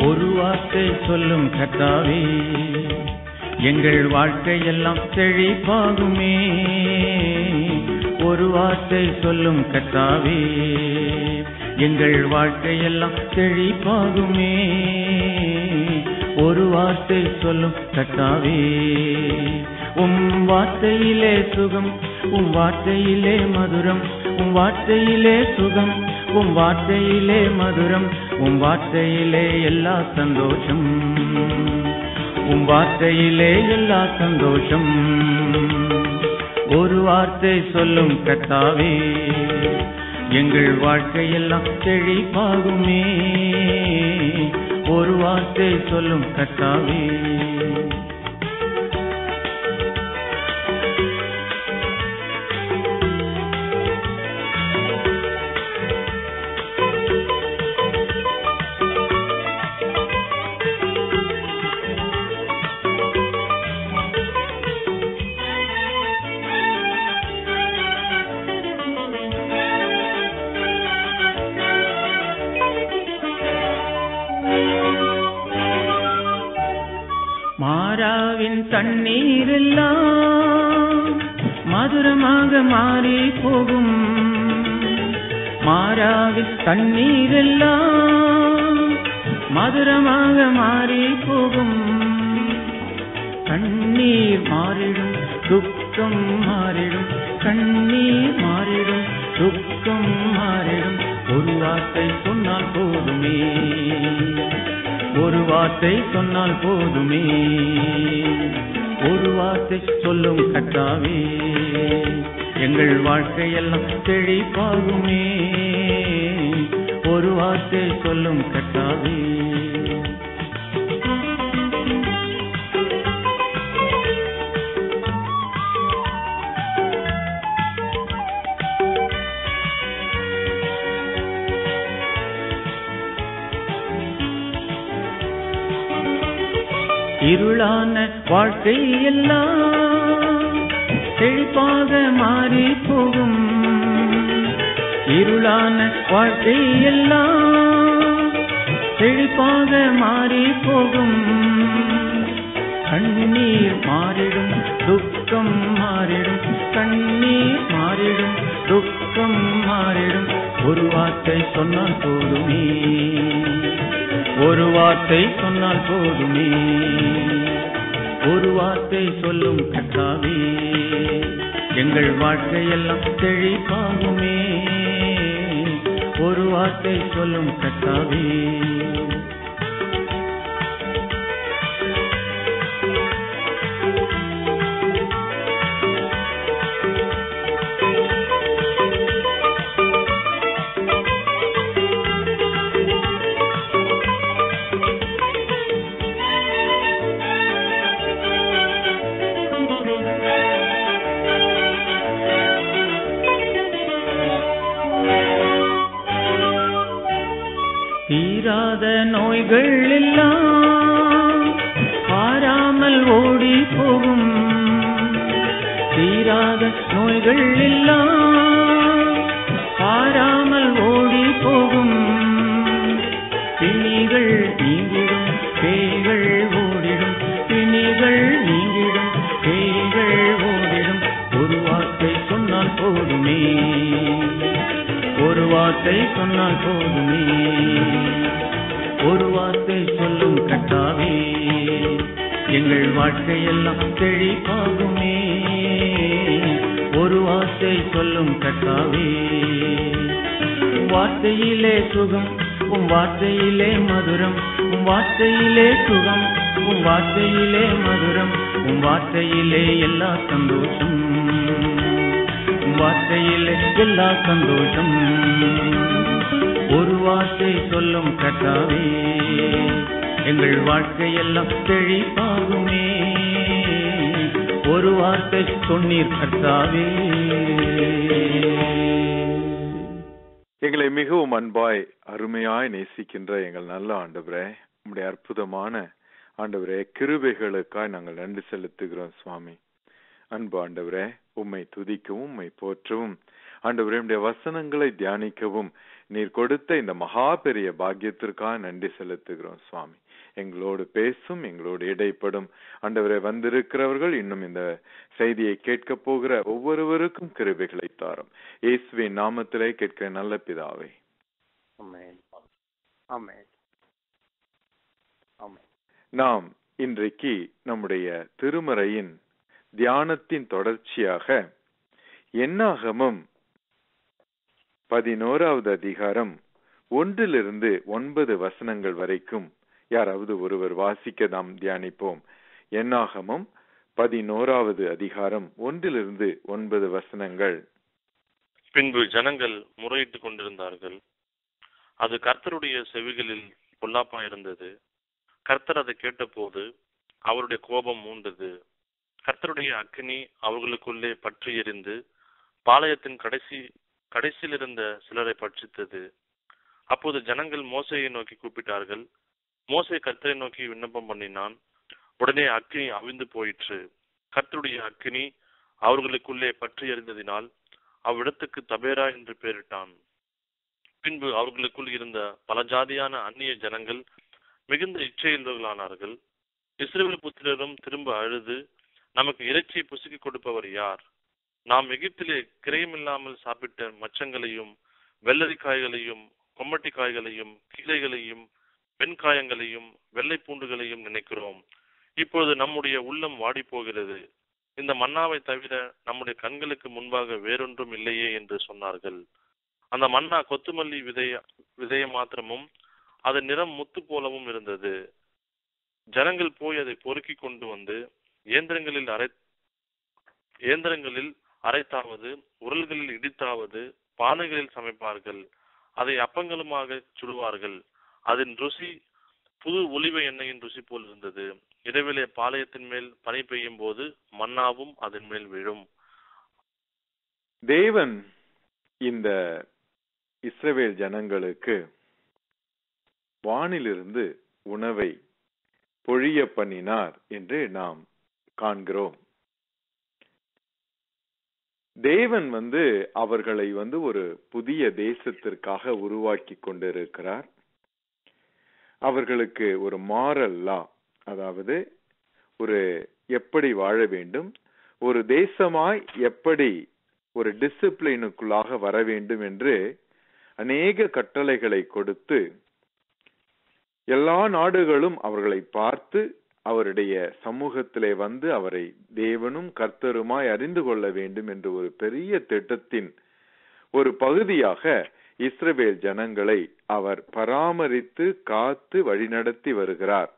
ஒரு வார்த்தை சொல்லும் கர்த்தாவே, எங்கள் வாழ்க்கையெல்லாம் செழிப்பாகுமே. ஒரு வார்த்தை சொல்லும் கர்த்தாவே, எங்கள் வாழ்க்கையெல்லாம் செழிப்பாகுமே. ஒரு வார்த்தை சொல்லும் கர்த்தாவே, உம் வார்த்தையிலே சுகம், உம் வார்த்தையிலே மதுரம், உம் வார்த்தையிலே சுகம், உம் வார்த்தையிலே மதுரம், உம் வார்த்தையிலே எல்லா சந்தோஷம், உம் வார்த்தையிலே எல்லா சந்தோஷம். ஒரு வார்த்தை சொல்லும் கர்த்தாவே, எங்கள் வாழ்க்கையெல்லாம் செழிப்பாகுமே. ஒரு வார்த்தை சொல்லும் கர்த்தாவே. மாறாவின் தண்ணீரெல்லாம் மதுரமாக மாறி போகும். மாறாவின் தண்ணீரெல்லாம் மதுரமாக மாறி போகும். கண்ணீர் மாறிடும், துக்கம் மாறிடும், கண்ணீர் மாறிடும், துக்கம் மாறிடும். ஒரு வார்த்தை சொன்னால் போதுமே, ஒரு வார்த்தை சொன்னால் போதுமே. ஒரு வார்த்தை சொல்லும் கர்த்தாவே, எங்கள் வாழ்க்கையெல்லாம் செழிப்பாகுமே. ஒரு வார்த்தை சொல்லும் கர்த்தாவே. இருளான வாழ்க்கை எல்லாம் செழிப்பாக மாறி போகும். இருளான வாழ்க்கை எல்லாம் செழிப்பாக மாறி போகும். கண்ணீர் மாறிடும், துக்கம் மாறிடும், கண்ணீர் மாறிடும், துக்கம் மாறிடும். ஒரு வார்த்தை சொன்னால் போதுமே, ஒரு வார்த்தை சொன்னால் போதுமே. ஒரு வார்த்தை சொல்லும் கர்த்தாவே, எங்கள் வாழ்க்கையெல்லாம் செழிப்பாகுமே. ஒரு வார்த்தை சொல்லும் கர்த்தாவே. தீராத நோய்கள் எல்லாம் பாராமல் ஓடி போகும். தீராத நோய்கள் எல்லாம் பாராமல் ஓடி போகும். பிணிகள் நீங்கிடும், பேய்கள் ஓடிடும், பிணிகள் நீங்கிடும், பேய்கள் ஓடிடும். ஒரு வார்த்தை சொன்னால் போதுமே, ஒரு வார்த்தை சொன்னால் போதுமே. ஒரு வார்த்தை சொல்லும் கர்த்தாவே, எங்கள் வாழ்க்கையெல்லாம் செழிப்பாகுமே. ஒரு வார்த்தை சொல்லும் கர்த்தாவே. வார்த்தையிலே சுகம், உம் வார்த்தையிலே மதுரம், உம் வார்த்தையிலே சுகம், உம் வார்த்தையிலே மதுரம், உம் வார்த்தையிலே எல்லா சந்தோஷம், உம் வார்த்தையிலே எல்லா சந்தோஷம். ஒரு வார்த்தை சொல்லும் கர்த்தாவே, எங்கள் வாழ்க்கையெல்லாம் செழிப்பாகுமே. ஒரு வார்த்தை சொன்னீர் கர்த்தாவே. எங்களை மிகவும் அன்பாய் அருமையாய் நேசிக்கின்ற எங்கள் நல்ல ஆண்டவரே, உம்முடைய அற்புதமான ஆண்டவரே கிருபைகளுக்காய் நாங்கள் நன்றி செலுத்துகிறோம் சுவாமி. அன்பு ஆண்டவரே, உம்மை துதிக்கவும் உம்மை போற்றவும், ஆண்டவரே உம்முடைய வசனங்களை தியானிக்கவும் நீர் கொடுத்த இந்த மகா பெரிய பாக்கியத்திற்காக நன்றி செலுத்துகிறோம் சுவாமி. எங்களோடு பேசும், எங்களோடு இடைப்படும் ஆண்டவரே. வந்திருக்கிறவர்கள், இன்னும் இந்த செய்தியை கேட்க போகிற ஒவ்வொருவருக்கும் கிருபைகளை தாரும். இயேசுவின் நாமத்திலே கேட்கிற நல்ல பிதாவே, ஆமென். ஆமென். ஆமென். நாம் இன்றைக்கு நம்முடைய திருமறையின் தியானத்தின் தொடர்ச்சியாக என்னாகமம் 11வது அதிகாரம் 1-9 வசனங்கள் வரைக்கும் யாராவது ஒருவர் வாசிக்க நாம் தியானிப்போம். என்னாகமம் 11வது அதிகாரம் 1-9 வசனங்கள். பின்பு ஜனங்கள் முறையிட்டுக் கொண்டிருந்தார்கள். அது கர்த்தருடைய செவிகளில் பொல்லாப்பா இருந்தது. கர்த்தர் அதை கேட்டபோது அவருடைய கோபம் மூண்டது. கர்த்தருடைய அக்கினி அவர்களுக்குள்ளே பற்றி எரிந்து பாளையத்தின் கடைசியில் இருந்த சிலரை பட்சித்தது. அப்போது ஜனங்கள் மோசையை நோக்கி கூப்பிட்டார்கள். மோசே கர்த்தரை நோக்கி விண்ணப்பம் பண்ணினான். உடனே அக்கினி அவிழ்ந்து போயிற்று. கர்த்தருடைய அக்கினி அவர்களுக்குள்ளே பற்றி எறிந்ததினால் அவ்விடத்துக்கு தபேரா என்று பெயரிட்டான். பின்பு அவர்களுக்குள் இருந்த பல ஜாதியான அந்நிய ஜனங்கள் மிகுந்த இச்சையுள்ளவர்களானார்கள். இஸ்ரவேல் புத்திரரும் திரும்ப அழுது, நமக்கு இறைச்சியை புசுக்கி கொடுப்பவர் யார்? நாம் எகிப்திலே கிரயமில்லாமல் சாப்பிட்ட மச்சங்களையும் வெள்ளரிக்காய்களையும் கொம்மட்டிக்காய்களையும் கீரைகளையும் வெண்காயங்களையும் வெள்ளை பூண்டுகளையும் நினைக்கிறோம். இப்பொழுது நம்முடைய உள்ளம் வாடி போகிறது. இந்த மன்னாவை தவிர நம்முடைய கண்களுக்கு முன்பாக வேறொன்றும் இல்லையே என்று சொன்னார்கள். அந்த மன்னா கொத்துமல்லி விதைய மாத்திரமும் அது நிறம் முத்து போலவும் இருந்தது. ஜனங்கள் போய் அதை பொறுக்கி கொண்டு வந்து இயந்திரங்களில் அரைத்தாவது உரல்களில் இடித்தாவது பானைகளில் சமைப்பார்கள். அதை அப்பங்களுமாக சுடுவார்கள். அதன் ருசி புது ஒலிவ எண்ணெயின் ருசி போல் இருந்தது. இரவிலே பாளையத்தின் மேல் பனி பெய்யும் போது மன்னாவும் அதன் மேல் விழும். தேவன் இந்த இஸ்ரவேல் ஜனங்களுக்கு வானிலிருந்து உணவை பொழிய பண்ணினார் என்று நாம் காண்கிறோம். தேவன் அவர்களை ஒரு புதிய தேசத்திற்காக உருவாக்கி கொண்டிருக்கிறார். அவர்களுக்கு ஒரு மாரல் லா, அதாவது ஒரு எப்படி வாழ வேண்டும், ஒரு தேசமாய் எப்படி ஒரு டிசிப்ளினுக்குள்ளாக வர வேண்டும் என்று அநேக கட்டளைகளை கொடுத்து எல்லா நாடுகளும் அவர்களை பார்த்து அவருடைய சமூகத்திலே அவரை தேவனும் கர்த்தருமாய் அறிந்து கொள்ள வேண்டும் என்று ஒரு பெரிய திட்டத்தின் ஒரு பகுதியாக இஸ்ரவேல் ஜனங்களை அவர் பராமரித்து காத்து வழிநடத்தி வருகிறார்.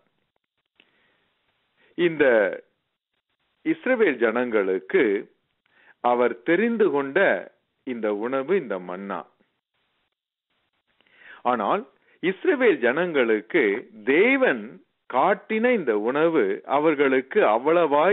இந்த இஸ்ரவேல் ஜனங்களுக்கு அவர் தெரிந்து கொண்ட இந்த உணவு இந்த மன்னா. ஆனால் இஸ்ரவேல் ஜனங்களுக்கு தேவன் காட்டின இந்த உணவு அவர்களுக்கு அவ்வளவாய்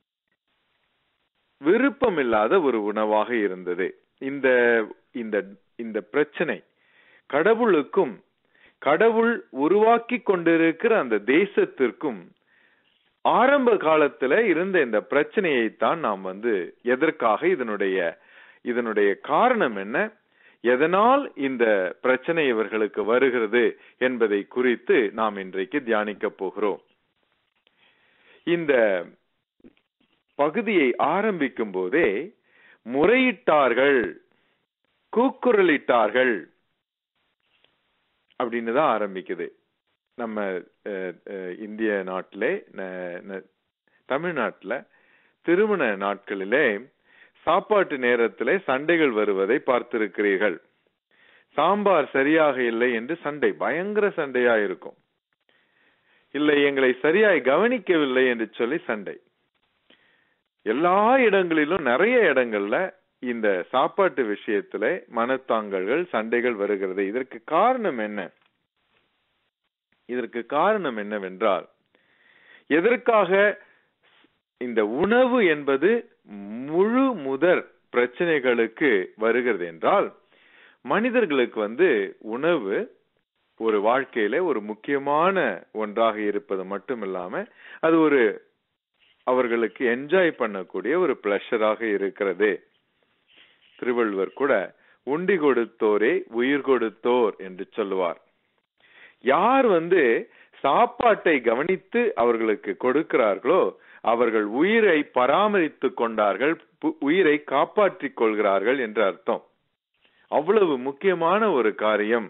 விருப்பமில்லாத ஒரு உணவாக இருந்தது. இந்த இந்த இந்த பிரச்சனை கடவுளுக்கும் கடவுள் உருவாக்கி கொண்டிருக்கிற அந்த தேசத்திற்கும் ஆரம்ப காலத்துல இருந்த இந்த பிரச்சனையைத்தான் நாம் எதற்காக இதனுடைய காரணம் என்ன, எதனால் இந்த பிரச்சனை இவர்களுக்கு வருகிறது என்பதை குறித்து நாம் இன்றைக்கு தியானிக்க போகிறோம். இந்த பகுதியை ஆரம்பிக்கும் போதே முறையிட்டார்கள், கூக்குரலிட்டார்கள் அப்படின்னு தான் ஆரம்பிக்குது. நம்ம இந்திய நாட்டிலே, தமிழ்நாட்டில் திருமண நாட்களிலே சாப்பாட்டு நேரத்திலே சண்டைகள் வருவதை பார்த்திருக்கிறீர்கள். சாம்பார் சரியாக இல்லை என்று சண்டை, பயங்கர சண்டையா இருக்கும். இல்லை, எங்களை சரியாய் கவனிக்கவில்லை என்று சொல்லி சண்டை. எல்லா இடங்களிலும் நிறைய இடங்கள்ல இந்த சாப்பாட்டு விஷயத்துல மனத்தாங்கல்கள், சண்டைகள் வருகிறது. இதற்கு காரணம் என்ன? இதற்கு காரணம் என்னவென்றால், எதற்காக இந்த உணவு என்பது முழு முதற் பிரச்சனைகளுக்கு வருகிறது என்றால், மனிதர்களுக்கு உணவு ஒரு வாழ்க்கையில ஒரு முக்கியமான ஒன்றாக இருப்பது மட்டுமில்லாம அது ஒரு அவர்களுக்கு என்ஜாய் பண்ணக்கூடிய ஒரு பிளஷராக இருக்கிறது. திருவள்ளுவர் கூட உண்டி கொடுத்தோரே உயிர் கொடுத்தோர் என்று சொல்லுவார். யார் சாப்பாட்டை கவனித்து அவர்களுக்கு கொடுக்கிறார்களோ அவர்கள் உயிரை பராமரித்துக் கொண்டார்கள், உயிரை காப்பாற்றிக் கொள்கிறார்கள் என்று அர்த்தம். அவ்வளவு முக்கியமான ஒரு காரியம்.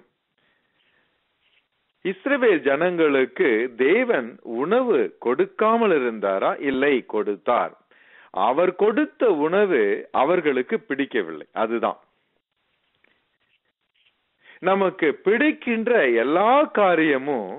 இஸ்ரவேல் ஜனங்களுக்கு தேவன் உணவு கொடுக்காமல் இருந்தாரா? இல்லை, கொடுத்தார். அவர் கொடுத்த உணவு அவர்களுக்கு பிடிக்கவில்லை. அதுதான் நமக்கு பிடிக்கின்ற எல்லா காரியமும்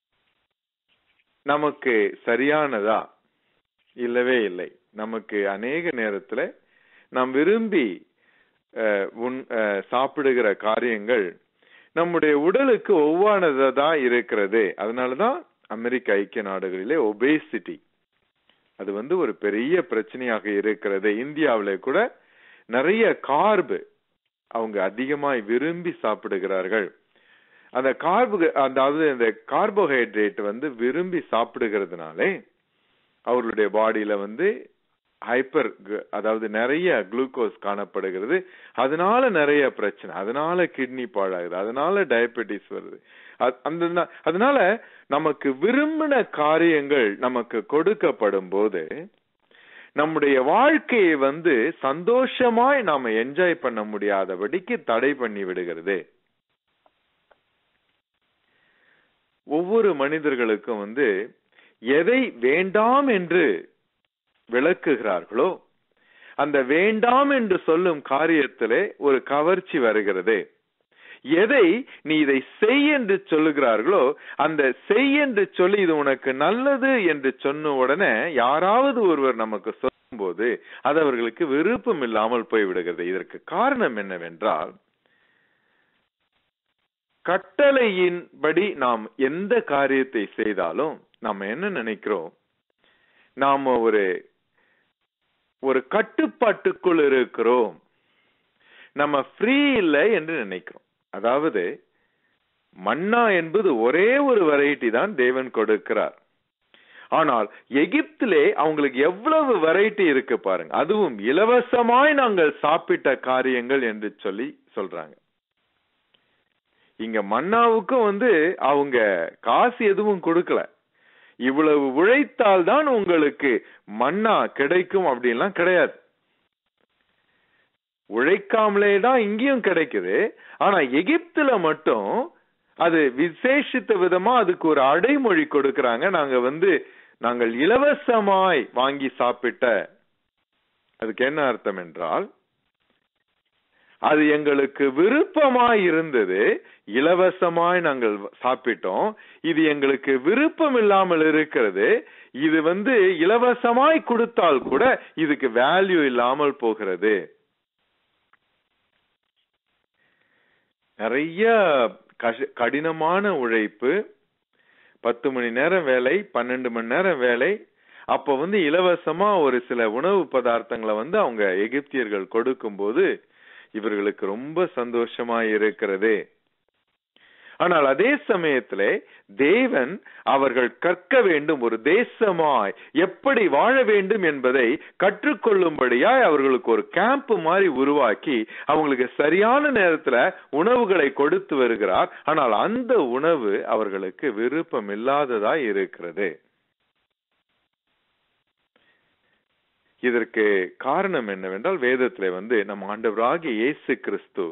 நமக்கு சரியானதா? இல்லவே இல்லை. நமக்கு அநேக நேரத்துல நாம் விரும்பி சாப்பிடுகிற காரியங்கள் நம்முடைய உடலுக்கு ஒவ்வானதா இருக்கிறது. அதனாலதான் அமெரிக்க ஐக்கிய நாடுகளிலே ஒபேசிட்டி அது ஒரு பெரிய பிரச்சனையாக இருக்கிறது. இந்தியாவில கூட நிறைய கார்பு அவங்க அதிகமாய் விரும்பி சாப்பிடுகிறார்கள். அந்த அதாவது இந்த கார்போஹைட்ரேட் விரும்பி சாப்பிடுகிறதுனாலே அவர்களுடைய பாடியில ஹைப்பர், அதாவது நிறைய குளுக்கோஸ் காணப்படுகிறது. அதனால நிறைய பிரச்சனை, அதனால கிட்னி பாழாகுது, அதனால டயபெட்டிஸ் வருது. அதனால நமக்கு விரும்பின காரியங்கள் நமக்கு கொடுக்கப்படும் போது நம்முடைய வாழ்க்கையை சந்தோஷமாய் நாம என்ஜாய் பண்ண முடியாதபடிக்கு தடை பண்ணி விடுகிறது. ஒவ்வொரு மனிதர்களுக்கும் எதை வேண்டாம் என்று விளக்குகிறார்களோ அந்த வேண்டாம் என்று சொல்லும் காரியத்திலே ஒரு கவர்ச்சி வருகிறது. எதை நீ இதை செய் என்று சொல்லுகிறார்களோ அந்த செய் என்று சொல்லி இது உனக்கு நல்லது என்று சொன்ன உடனே யாராவது ஒருவர் நமக்கு சொல்லும் போது அது அவர்களுக்கு விருப்பம் இல்லாமல் போய்விடுகிறது. இதற்கு காரணம் என்னவென்றால், கட்டளையின்படி நாம் எந்த காரியத்தை செய்தாலும் நாம் என்ன நினைக்கிறோம், நாம ஒரு கட்டுப்பாட்டுக்குள் இருக்கிறோம், நம்ம ஃப்ரீ இல்லை என்று நினைக்கிறோம். அதாவது மன்னா என்பது ஒரே ஒரு வெரைட்டி தான் தேவன் கொடுக்கிறார். ஆனால் எகிப்திலே அவங்களுக்கு எவ்வளவு வெரைட்டி இருக்கு பாருங்க. அதுவும் இலவசமாய் நாங்கள் சாப்பிட்ட காரியங்கள் என்று சொல்றாங்க. இங்க மன்னாவுக்கும் அவங்க காசு எதுவும் கொடுக்கல. இவ்வளவு உழைத்தால் தான் உங்களுக்கு மன்னா கிடைக்கும் அப்படின்லாம் கிடையாது. உழைக்காமலே தான் இங்கேயும் கிடைக்குது. ஆனா எகிப்துல மட்டும் அது விசேஷித்த விதமா அதுக்கு ஒரு அடைமொழி கொடுக்கறாங்க. நாங்கள் இலவசமாய் வாங்கி சாப்பிட்ட. அதுக்கு என்ன அர்த்தம் என்றால், அது எங்களுக்கு விருப்பமாய் இருந்தது, இலவசமாய் நாங்கள் சாப்பிட்டோம். இது எங்களுக்கு விருப்பம் இல்லாமல் இருக்கிறது. இது இலவசமாய் கொடுத்தால் கூட இதுக்கு வேல்யூ இல்லாமல் போகிறது. நிறைய கடினமான உழைப்பு, 10 மணி நேரம் வேலை, 12 மணி நேரம் வேலை. அப்ப இலவசமா ஒரு சில உணவு பதார்த்தங்களை அவங்க எகிப்தியர்கள் கொடுக்கும் போது இவர்களுக்கு ரொம்ப சந்தோஷமா இருக்கிறது. ஆனால் அதே சமயத்திலே தேவன் அவர்கள் கற்க வேண்டும், ஒரு தேசமாய் எப்படி வாழ வேண்டும் என்பதை கற்றுக்கொள்ளும்படியாய் அவர்களுக்கு ஒரு கேம்ப் மாதிரி உருவாக்கி அவங்களுக்கு சரியான நேரத்துல உணவுகளை கொடுத்து வருகிறார். ஆனால் அந்த உணவு அவர்களுக்கு விருப்பம் இல்லாததாய் இருக்கிறது. இதற்கு காரணம் என்னவென்றால், வேதத்திலே நம் ஆண்டவராகிய இயேசு கிறிஸ்து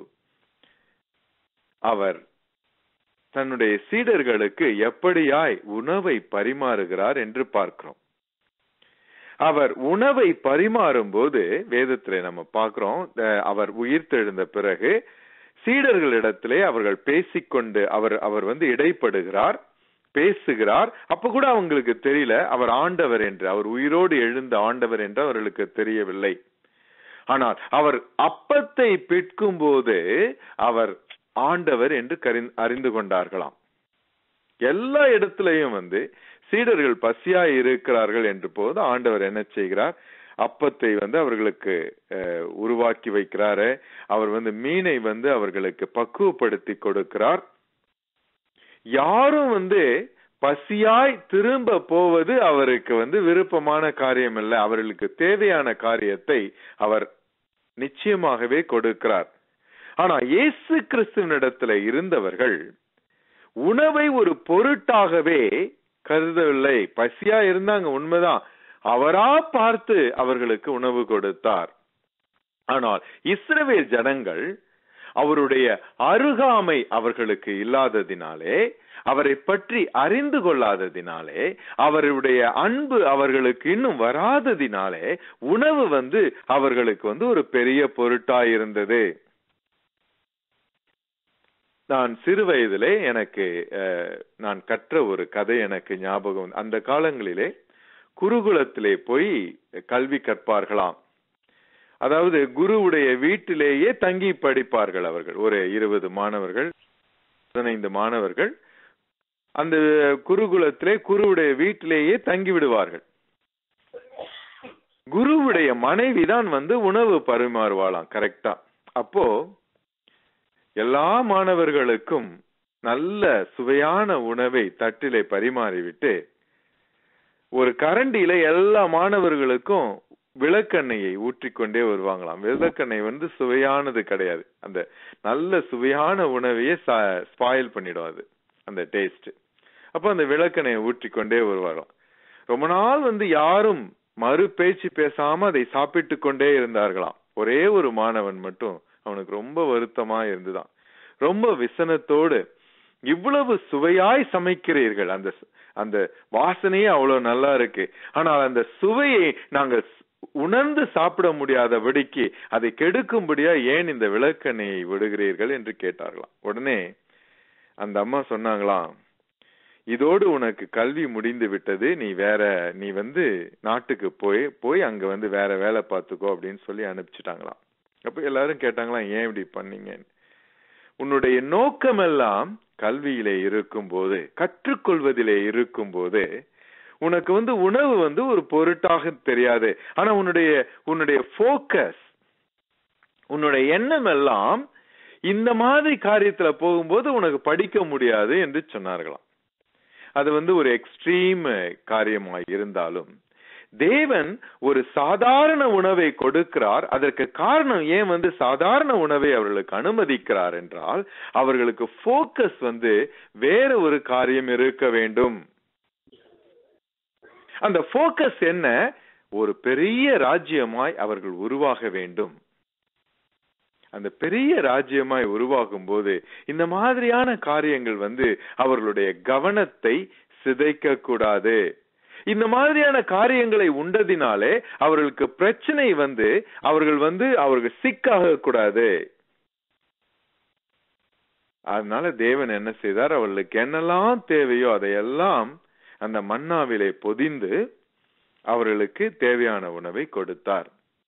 அவர் தன்னுடைய சீடர்களுக்கு எப்படியாய் உணவை பரிமாறுகிறார் என்று பார்க்கிறோம். அவர் உணவை பரிமாறும் போது வேதத்திலே நம்ம பார்க்கிறோம், அவர் உயிர்த்தெழுந்த பிறகு சீடர்களிடத்திலே அவர்கள் பேசிக்கொண்டு அவர் இடைப்படுகிறார், பேசுகிறார். அப்ப கூட அவங்களுக்கு தெரியல அவர் ஆண்டவர் என்று, அவர் உயிரோடு எழுந்த ஆண்டவர் என்று அவர்களுக்கு தெரியவில்லை. ஆனால் அவர் அப்பத்தை பிட்கும் போது அவர் ஆண்டவர் என்று அறிந்து கொண்டார்களாம். எல்லா இடத்திலையும் சீடர்கள் பசியாய் இருக்கிறார்கள் என்று போது ஆண்டவர் என்ன செய்கிறார், அப்பத்தை அவர்களுக்கு உருவாக்கி வைக்கிறாரு. அவர் மீனை அவர்களுக்கு பக்குவப்படுத்தி கொடுக்கிறார். யாரும் பசியாய் திரும்ப போவது அவருக்கு விருப்பமான காரியம் இல்லை. அவர்களுக்கு தேவையான காரியத்தை அவர் நிச்சயமாகவே கொடுக்கிறார். ஆனா இயேசு கிறிஸ்துவினிடத்துல இருந்தவர்கள் உணவை ஒரு பொருட்டாகவே கருதவில்லை. பசியா இருந்தாங்க, உண்மைதான். அவரா பார்த்து அவர்களுக்கு உணவு கொடுத்தார். ஆனால் இஸ்ரவேல் ஜனங்கள் அவருடைய அருகாமை அவர்களுக்கு இல்லாததினாலே, அவரை பற்றி அறிந்து கொள்ளாததினாலே, அவருடைய அன்பு அவர்களுக்கு இன்னும் வராததினாலே உணவு அவர்களுக்கு ஒரு பெரிய பொருட்டாயிருந்தது. நான் சிறு வயதிலே நான் கற்ற ஒரு கதை எனக்கு ஞாபகம். அந்த காலங்களிலே குருகுலத்திலே போய் கல்வி கற்பார்களாம். அதாவது குருவுடைய வீட்டிலேயே தங்கி படிப்பார்கள் அவர்கள். ஒரு 20 மாணவர்கள், 15 மாணவர்கள் அந்த குருகுலத்திலே குருவுடைய வீட்டிலேயே தங்கி விடுவார்கள். குருவுடைய மனைவிதான் உணவு பரிமாறுவாளாம். கரெக்டா. அப்போ எல்லா மாணவர்களுக்கும் நல்ல சுவையான உணவை தட்டிலே பரிமாறிவிட்டு ஒரு கரண்டியில எல்லா மாணவர்களுக்கும் விளக்கெண்ணெயை ஊற்றிக்கொண்டே வருவாங்களாம். விளக்கெண்ணெய் சுவையானது கிடையாது. அந்த நல்ல சுவையான உணவையே ஸ்பாயில் பண்ணிடும் அது, அந்த டேஸ்ட். அப்ப அந்த விளக்கெண்ணெயை ஊற்றிக்கொண்டே வருவாராம். ரொம்ப நாள் யாரும் மறு பேச்சு பேசாம அதை சாப்பிட்டு கொண்டே இருந்தார்களாம். ஒரே ஒரு மாணவன் மட்டும் அவனுக்கு ரொம்ப வருத்தமா இருந்துதான். ரொம்ப விசனத்தோடு, இவ்வளவு சுவையாய் சமைக்கிறீர்கள், அந்த வாசனையே அவ்வளவு நல்லா இருக்கு, ஆனால் அந்த சுவையை நாங்கள் உணர்ந்து சாப்பிட முடியாதபடிக்கு அதை கெடுக்கும்படியா ஏன் இந்த விளக்கெண்ணெயை விடுகிறீர்கள் என்று கேட்டார்களாம். உடனே அந்த அம்மா சொன்னாங்களாம், இதோடு உனக்கு கல்வி முடிந்து விட்டது, நீ நாட்டுக்கு போய் அங்க வேற வேலை பார்த்துக்கோ அப்படின்னு சொல்லி அனுப்பிச்சுட்டாங்களாம். அப்ப எல்லாரும் கேட்டாங்களாம், ஏன் இப்படி பண்ணீங்க? உன்னுடைய நோக்கமெல்லாம் கல்வியிலே இருக்கும் போது, கற்றுக்கொள்வதிலே இருக்கும் போது உனக்கு உணவு ஒரு பொருட்டாக தெரியாது. ஆனா உன்னுடைய போக்கஸ், உன்னுடைய எண்ணம் எல்லாம் இந்த மாதிரி காரியத்துல போகும்போது உனக்கு படிக்க முடியாது என்று சொன்னார்களாம். அது ஒரு எக்ஸ்ட்ரீம் காரியமாய் இருந்தாலும் தேவன் ஒரு சாதாரண உணவை கொடுக்கிறார். அதற்கு காரணம் ஏன் சாதாரண உணவை அவர்களுக்கு அனுமதிக்கிறார் என்றால், அவர்களுக்கு போக்கஸ் வேற ஒரு காரியம் இருக்க வேண்டும். அந்த போக்கஸ் என்ன? ஒரு பெரிய ராஜ்யமாய் அவர்கள் உருவாக வேண்டும். அந்த பெரிய ராஜ்யமாய் உருவாகும் போது இந்த மாதிரியான காரியங்கள் அவர்களுடைய கவனத்தை சிதைக்க கூடாது. இந்த மாதிரியான காரியங்களை உண்டதினாலே அவர்களுக்கு பிரச்சனை அவர்கள் சிக்காக கூடாது. அதனால தேவன் என்ன செய்தார்? அவர்களுக்கு என்னெல்லாம் தேவையோ அதையெல்லாம் அந்த மன்னாவிலே பொதிந்து அவர்களுக்கு தேவையான உணவை கொடுத்தார்.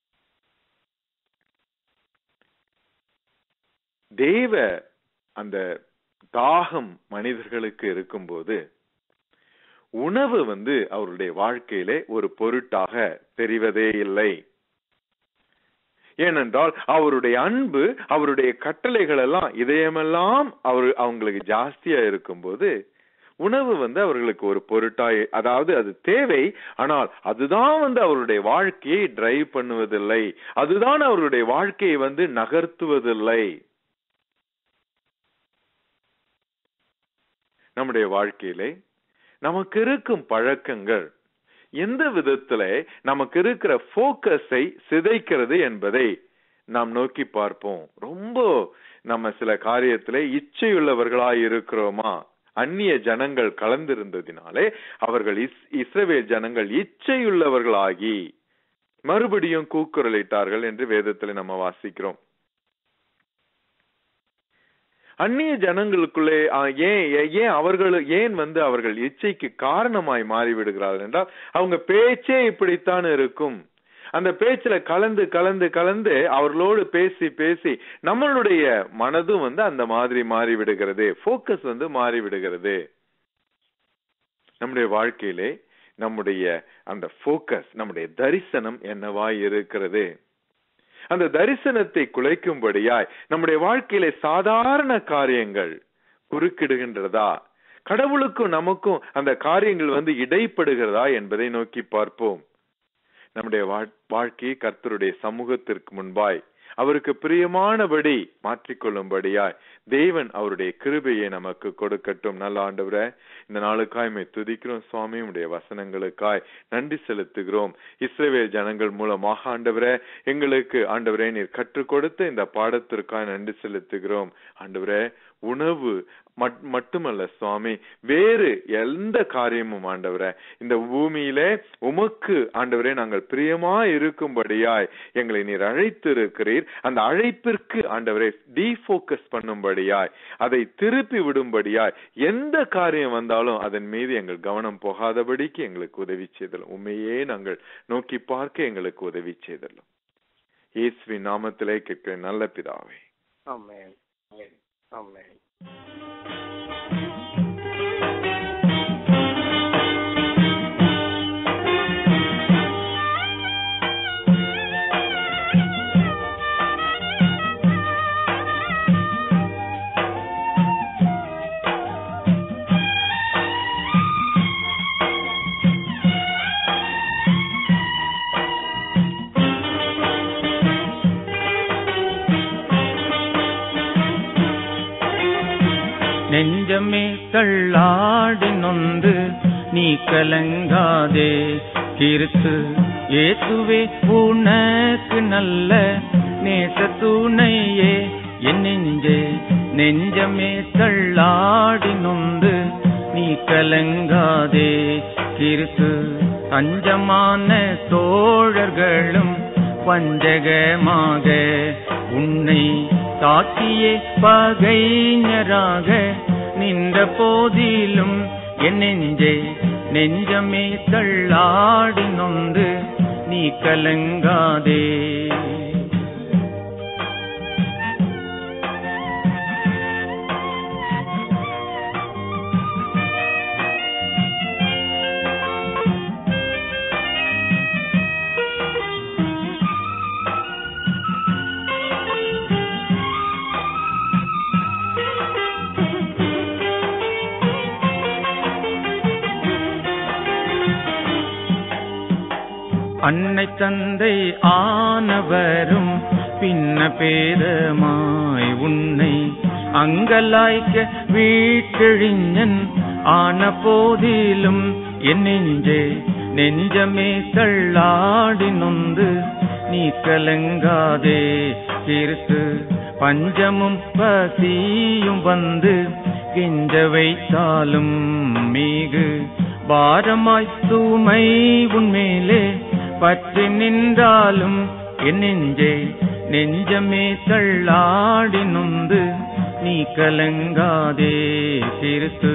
தேவ அந்த தாகம் மனிதர்களுக்கு இருக்கும்போது உணவு அவருடைய வாழ்க்கையிலே ஒரு பொருட்டாக தெரிவதே இல்லை. ஏனென்றால் அவருடைய அன்பு, அவருடைய கட்டளைகள் எல்லாம், இதயமெல்லாம் அவங்களுக்கு ஜாஸ்தியா இருக்கும்போது உணவு அவர்களுக்கு ஒரு பொருட்டாய், அதாவது அது தேவை, ஆனால் அதுதான் அவருடைய வாழ்க்கையை டிரைவ் பண்ணுவதில்லை, அதுதான் அவருடைய வாழ்க்கையை நகர்த்துவதில்லை. நம்முடைய வாழ்க்கையிலே நமக்கு இருக்கும் பழக்கங்கள் எந்த விதத்துல நமக்கு இருக்கிற போக்கஸை சிதைக்கிறது என்பதை நாம் நோக்கி பார்ப்போம். ரொம்ப நம்ம சில காரியத்திலே இச்சையுள்ளவர்களாய் இருக்கிறோமா? அந்நிய ஜனங்கள் கலந்திருந்ததினாலே அவர்கள் இஸ்ரவேல் ஜனங்கள் இச்சையுள்ளவர்களாகி மறுபடியும் கூக்குரலிட்டார்கள் என்று வேதத்தில் நம்ம வாசிக்கிறோம். அந்நிய ஜனங்களுக்குள்ளே அவர்கள் இச்சைக்கு காரணமாய் மாறிவிடுகிறார்கள் என்றால் அவங்க பேச்சே இப்படித்தான் இருக்கும். அந்த பேச்சுல கலந்து கலந்து கலந்து அவர்களோடு பேசி பேசி நம்மளுடைய மனதும் அந்த மாதிரி மாறிவிடுகிறது, போக்கஸ் மாறிவிடுகிறது. நம்முடைய வாழ்க்கையிலே நம்முடைய அந்த போக்கஸ், நம்முடைய தரிசனம் என்னவாய் இருக்கிறது? அந்த தரிசனத்தை குலைக்கும்படியாய் நம்முடைய வாழ்க்கையிலே சாதாரண காரியங்கள் குறுக்கிடுகின்றதா? கடவுளுக்கும் நமக்கும் அந்த காரியங்கள் இடைப்படுகிறதா என்பதை நோக்கி பார்ப்போம். நம்முடைய வாழ்க்கையை கர்த்தருடைய சமூகத்திற்கு முன்பாய் அவருக்கு பிரியமானபடி மாற்றிக்கொள்ளும்படியாய் தேவன் அவருடைய கிருபையை நமக்கு கொடுக்கட்டும். நல்ல ஆண்டவரே, இந்த நாளுக்காய் துதிக்கிறோம் சுவாமி. உடைய வசனங்களுக்காய் நன்றி செலுத்துகிறோம். இஸ்ரவேல் ஜனங்கள் மூலமாக ஆண்டவரே எங்களுக்கு ஆண்டவரே நீர் கற்றுக் கொடுத்த இந்த பாடத்திற்காய் நன்றி செலுத்துகிறோம். ஆண்டவரே, உணவு மட்டுமல்ல சுவாமி, வேறு எந்த காரியமும் ஆண்டவரே இந்த பூமியிலே உமக்கு ஆண்டவரே நாங்கள் பிரியமா இருக்கும்படியாய் எங்களை நீர் அழைத்து இருக்கிறீர். அந்த அழைப்பிற்கு ஆண்டவரே டீஃபோக்கஸ் பண்ணும்படியாய், அதை திருப்பி விடும்படியாய் எந்த காரியம் வந்தாலும் அதன் மீது எங்கள் கவனம் போகாதபடிக்கு எங்களுக்கு உதவி செய்தலும். உண்மையே நாங்கள் நோக்கி பார்க்க எங்களுக்கு உதவி செய்தலும். இயேசுவின் நாமத்திலே கேட்கிறேன் நல்ல பிதாவே, ஆமென். ஆமென். நெஞ்சமே தள்ளாடி நொந்து நீ கலங்காதே, கிறிஸ்து இயேசுவே உனக்கு நல்ல நேச துணையே. என் நெஞ்சே நெஞ்சமே தள்ளாடி நொந்து நீ கலங்காதே, கிறிஸ்து தஞ்சமான தோழர்களும் வஞ்சகமாக உன்னை தாக்கியே பகைஞராக நின்ற போதிலும் என் நெஞ்சே நெஞ்சமே தள்ளாடி நொந்து நீ கலங்காதே. அன்னை தந்தை ஆனவரும் பின்ன பேதமாய் உன்னை அங்கலாய்க்க வீட்டெழிஞன் ஆன போதிலும் என் நெஞ்சே நெஞ்சமே தள்ளாடி நொந்து நீ கலங்காதே, கிறிஸ்து பஞ்சமும் பசியும் வந்து கெஞ்ச வைத்தாலும் மீகு பாரமாய் தூமை உன்மேலே பற்றி நின்றாலும் என் நெஞ்சே நெஞ்சமே தள்ளாடி நொந்து நீ கலங்காதே, கிறிஸ்து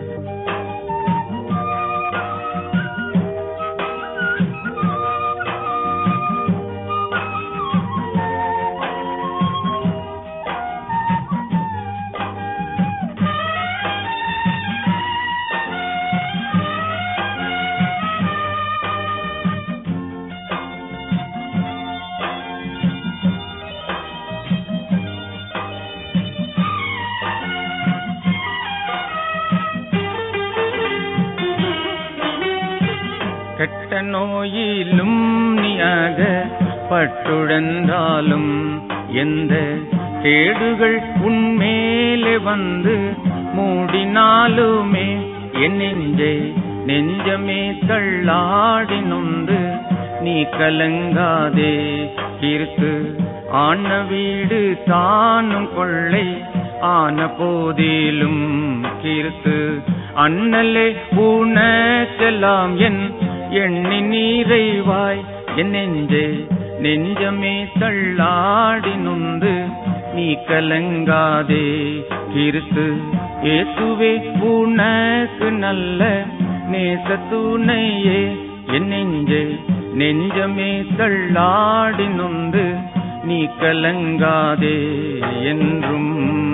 கெட்ட நோயிலும் நீயாக பட்டுழந்தாலும் எந்த கேடுகள் உன்மேலே வந்து மூடினாலுமே என் நெஞ்சே நெஞ்சமே தள்ளாடி நொந்து நீ கலங்காதே, கிறிஸ்து ஆன வீடு தானும் கொள்ளை ஆன போதிலும் கிறிஸ்து அண்ணலே உனக்கெல்லாம் என் எண்ணி நீரைவாய் என் நெஞ்சே நெஞ்சமே தள்ளாடி நொந்து நீ கலங்காதே, கிறிஸ்து இயேசுவே உனக்கு நல்ல நேச துணையே. என் நெஞ்சே நெஞ்சமே தள்ளாடி நொந்து நீ கலங்காதே என்றும்